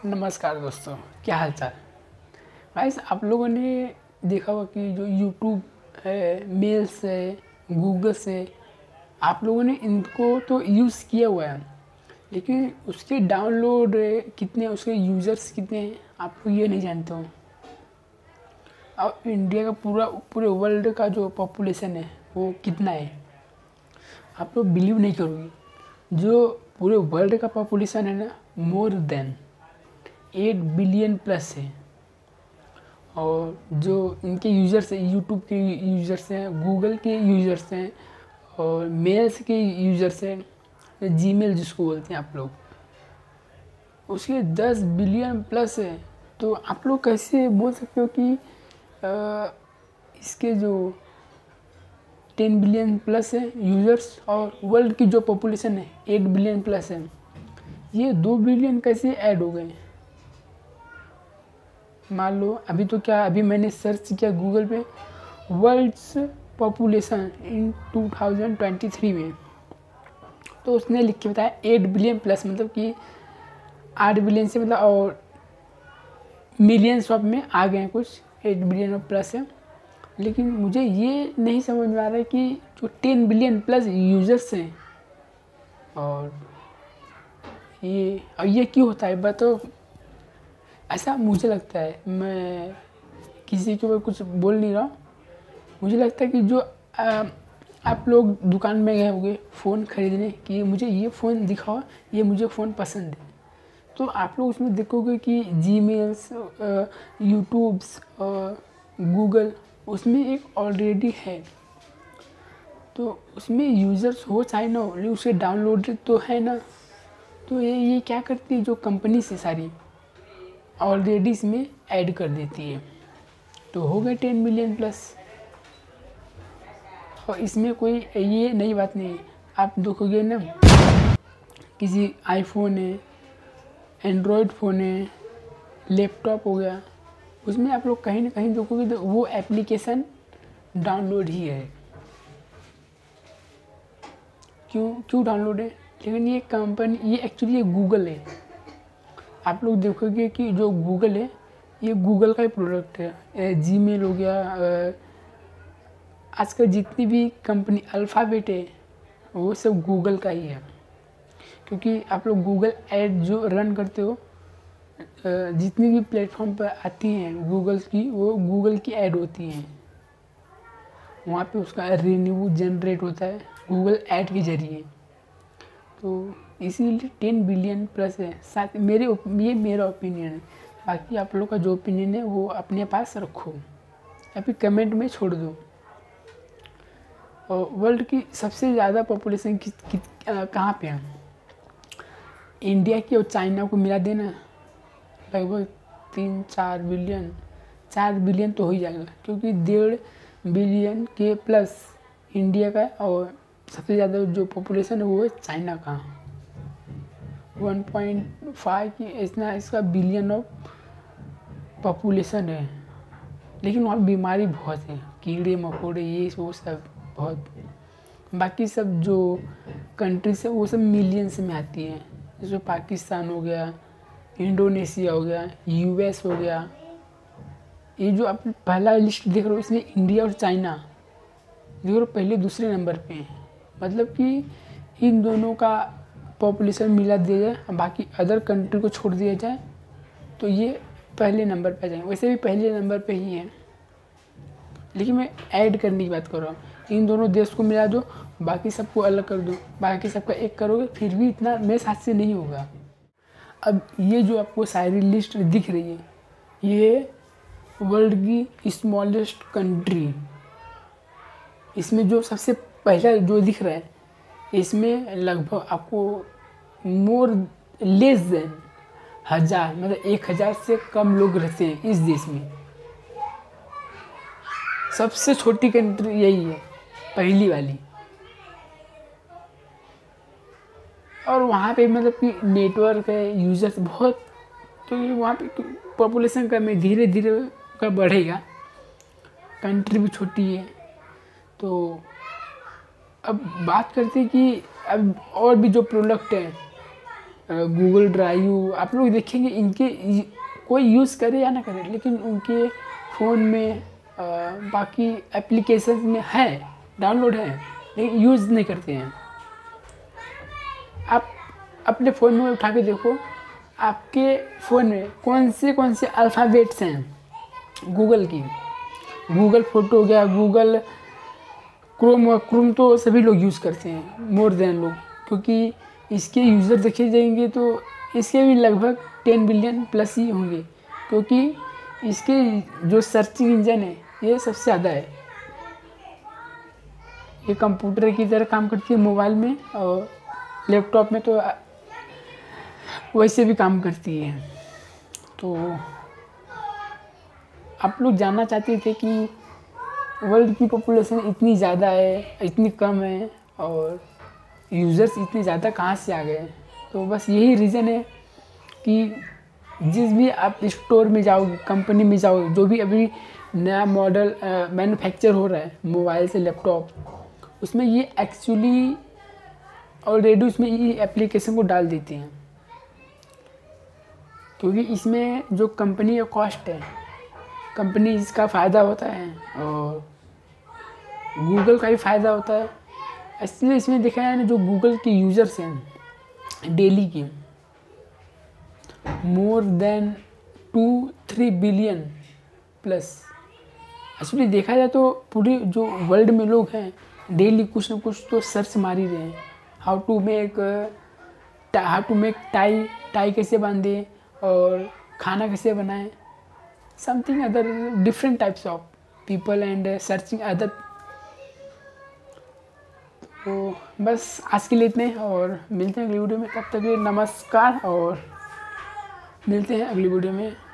नमस्कार दोस्तों, क्या हाल चाल। गाइस, आप लोगों ने देखा होगा कि जो यूट्यूब है, मेल्स है, गूगल से, आप लोगों ने इनको तो यूज़ किया हुआ है, लेकिन उसके डाउनलोड कितने, उसके यूज़र्स कितने हैं आप लोग ये नहीं जानते हो। और इंडिया का पूरे वर्ल्ड का जो पॉपुलेशन है वो कितना है, आप लोग बिलीव नहीं करोगे। जो पूरे वर्ल्ड का पॉपुलेशन है ना, मोर देन 8 बिलियन प्लस है। और जो इनके यूज़र्स हैं, यूट्यूब के यूज़र्स हैं, गूगल के यूज़र्स हैं, और मेल्स के यूज़र्स हैं, जीमेल जिसको बोलते हैं आप लोग, उसके 10 बिलियन प्लस है। तो आप लोग कैसे बोल सकते हो कि इसके जो 10 बिलियन प्लस है यूज़र्स और वर्ल्ड की जो पॉपुलेशन है 8 बिलियन प्लस है, ये 2 बिलियन कैसे ऐड हो गए। मान लो अभी मैंने सर्च किया गूगल पे वर्ल्ड्स पॉपुलेशन इन 2023 में, तो उसने लिख के बताया 8 बिलियन प्लस, मतलब कि 8 बिलियन से मतलब और मिलियंस ऑफ में आ गए हैं, कुछ 8 बिलियन ऑफ प्लस है। लेकिन मुझे ये नहीं समझ में आ रहा है कि जो 10 बिलियन प्लस यूज़र्स हैं और ये क्यों होता है बताओ। ऐसा मुझे लगता है, मैं किसी के ऊपर कुछ बोल नहीं रहा हूँ, मुझे लगता है कि जो आप लोग दुकान में गए होंगे फ़ोन ख़रीदने कि मुझे ये फ़ोन दिखाओ, ये मुझे फ़ोन पसंद है, तो आप लोग उसमें देखोगे कि जीमेल्स, यूट्यूब्स और गूगल उसमें एक ऑलरेडी है। तो उसमें यूज़र्स हो चाहे ना हो, लेकिन उसे डाउनलोड तो है ना। तो ये क्या करती है, जो कंपनी से सारी ऑलरेडी इसमें ऐड कर देती है, तो हो गए 10 मिलियन प्लस। और इसमें कोई ये नई बात नहीं है। आप देखोगे ना, किसी आईफोन है, एंड्रॉयड फ़ोन है, लैपटॉप हो गया, उसमें आप लोग कहीं ना कहीं देखोगे तो वो एप्लीकेशन डाउनलोड ही है। क्यों डाउनलोड है, लेकिन ये कंपनी, ये एक्चुअली ये गूगल है। आप लोग देखोगे कि जो गूगल है ये गूगल का ही प्रोडक्ट है। जीमेल हो गया, आजकल जितनी भी कंपनी अल्फ़ाबेट है वो सब गूगल का ही है। क्योंकि आप लोग गूगल ऐड जो रन करते हो, जितनी भी प्लेटफॉर्म पर आती हैं गूगल की, वो गूगल की ऐड होती हैं, वहाँ पे उसका रेवेन्यू जनरेट होता है गूगल ऐड के ज़रिए। तो इसीलिए 10 बिलियन प्लस है। साथ ये मेरा ओपिनियन है, बाकी आप लोग का जो ओपिनियन है वो अपने पास रखो या फिर कमेंट में छोड़ दो। और वर्ल्ड की सबसे ज़्यादा पॉपुलेशन कहाँ पे है, इंडिया की और चाइना को मिला देना लगभग 3-4 बिलियन, 4 बिलियन तो हो ही जाएगा, क्योंकि 1.5 बिलियन के प्लस इंडिया का, और सबसे ज़्यादा जो पॉपुलेशन है वो है चाइना का, 1.5 की इतना इसका बिलियन ऑफ पॉपुलेशन है। लेकिन वहाँ बीमारी बहुत है, कीड़े मकोड़े ये वो सब बहुत। बाकी सब जो कंट्रीज है वो सब मिलियंस में आती हैं, जैसे पाकिस्तान हो गया, इंडोनेशिया हो गया, यूएस हो गया। ये जो आप पहला लिस्ट देख रहे हो इसमें इंडिया और चाइना देख रहे हो पहले दूसरे नंबर पे हैं। मतलब कि इन दोनों का पॉपुलेशन मिला दिया जाए, बाकी अदर कंट्री को छोड़ दिया जाए तो ये पहले नंबर पे जाएंगे। वैसे भी पहले नंबर पे ही है, लेकिन मैं ऐड करने की बात कर रहा हूँ। इन दोनों देश को मिला दो, बाकी सबको अलग कर दो, बाकी सबका एक करोगे, फिर भी इतना मेरे साथ से नहीं होगा। अब ये जो आपको सारी लिस्ट दिख रही है, ये वर्ल्ड की स्मॉलेस्ट कंट्री, इसमें जो सबसे पहला जो दिख रहा है, इसमें लगभग आपको लेस देन 1000, मतलब 1000 से कम लोग रहते हैं इस देश में। सबसे छोटी कंट्री यही है, पहली वाली। और वहाँ पे मतलब कि नेटवर्क है, यूजर्स बहुत, क्योंकि वहाँ पे पॉपुलेशन कम है, धीरे धीरे का बढ़ेगा, कंट्री भी छोटी है। तो अब बात करते हैं कि अब और भी जो प्रोडक्ट हैं, गूगल ड्राइव, आप लोग देखेंगे इनके कोई यूज़ करे या ना करे, लेकिन उनके फ़ोन में बाकी एप्लीकेशन में है, डाउनलोड है, लेकिन यूज़ नहीं करते हैं। आप अपने फ़ोन में उठा के देखो, आपके फ़ोन में कौन से अल्फ़ाबेट्स हैं गूगल की। गूगल फ़ोटो हो गया, गूगल क्रोम तो सभी लोग यूज़ करते हैं, मोर देन लोग, क्योंकि इसके यूज़र देखे जाएंगे तो इसके भी लगभग 10 बिलियन प्लस ही होंगे, क्योंकि इसके जो सर्चिंग इंजन है ये सबसे ज़्यादा है। ये कंप्यूटर की तरह काम करती है मोबाइल में, और लैपटॉप में तो वैसे भी काम करती है। तो आप लोग जानना चाहते थे कि वर्ल्ड की पॉपुलेशन इतनी ज़्यादा है, इतनी कम है, और यूज़र्स इतने ज़्यादा कहाँ से आ गए। तो बस यही रीज़न है कि जिस भी आप स्टोर में जाओगे, कंपनी में जाओगे, जो भी अभी नया मॉडल मैन्युफैक्चर हो रहा है मोबाइल से लैपटॉप, उसमें ये एक्चुअली ऑलरेडी उसमें ये एप्लीकेशन को डाल देते हैं, क्योंकि इसमें जो कंपनी का कॉस्ट है, कंपनी इसका फ़ायदा होता है और गूगल का भी फ़ायदा होता है। इसलिए इसमें देखा जाए ना, जो गूगल के यूज़र्स हैं डेली के more than 2-3 billion plus. Actually देखा जाए तो पूरे जो वर्ल्ड में लोग हैं डेली कुछ ना कुछ तो सर्च मार ही रहे हैं, हाउ टू मेक टाई कैसे बांधे, और खाना कैसे बनाएं, something other different types of people and searching other. तो बस आज के लिए इतने, और मिलते हैं अगली वीडियो में। तब तक के लिए नमस्कार, और मिलते हैं अगली वीडियो में।